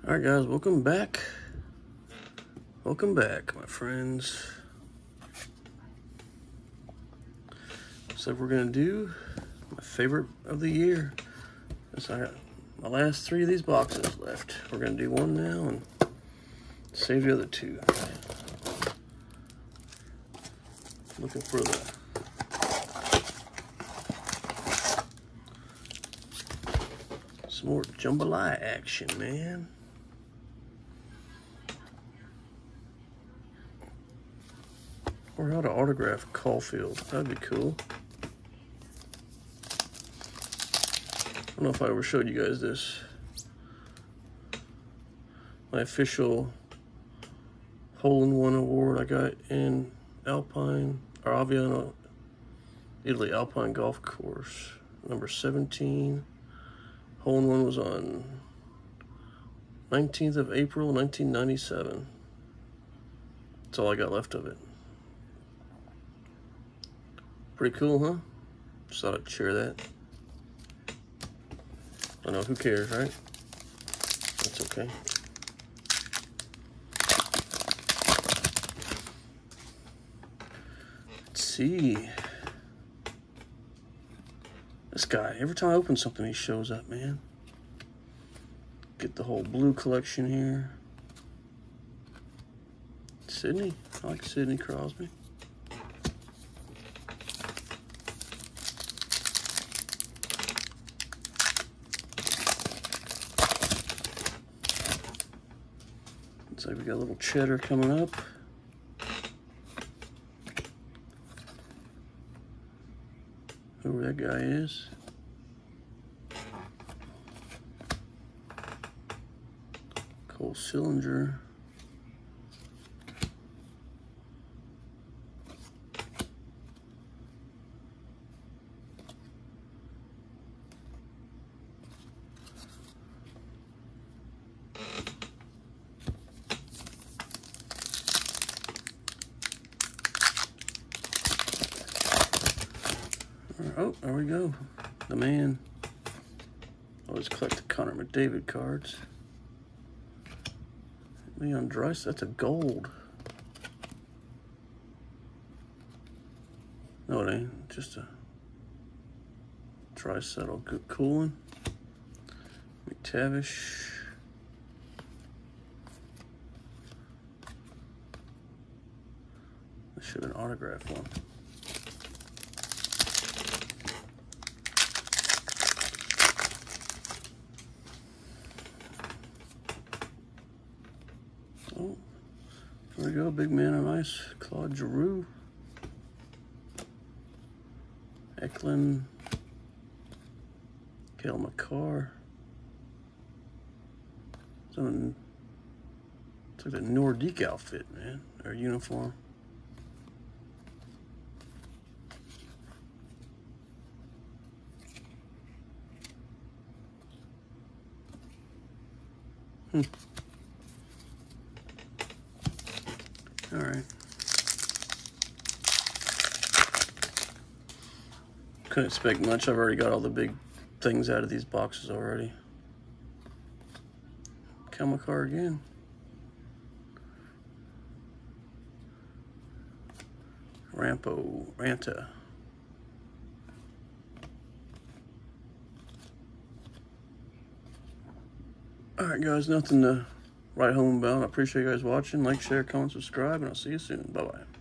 Alright guys, welcome back. Welcome back, my friends. So we're gonna do my favorite of the year. So I got my last 3 of these boxes left. We're gonna do one now and save the other 2. Looking for some more jambalaya action, man. Or how to autograph Caulfield. That'd be cool. I don't know if I ever showed you guys this. My official hole-in-one award I got in Alpine, or Aviano, Italy Alpine Golf Course. Number 17. Hole-in-one was on 19th of April, 1997. That's all I got left of it. Pretty cool, huh? Just thought I'd share that. I know, who cares, right? That's okay. Let's see. This guy, every time I open something, he shows up, man. Get the whole blue collection here. Sidney. I like Sidney Crosby. Looks like we got a little cheddar coming up. Whoever that guy is. Cole Sillinger. Oh, there we go. The man. Always collect the Connor McDavid cards. Leon Draisaitl, that's a gold. No, it ain't. Just a Draisaitl. Good cooling. McTavish. This should have been an autograph one. Oh, there we go, big man on ice, Claude Giroux, Eklund, Cale Makar. It's like a Nordique outfit, man, or uniform. All right. Couldn't expect much. I've already got all the big things out of these boxes already. Cale Makar again. Ranta. All right, guys, nothing to write home about. I appreciate you guys watching. Like, share, comment, subscribe, and I'll see you soon. Bye-bye.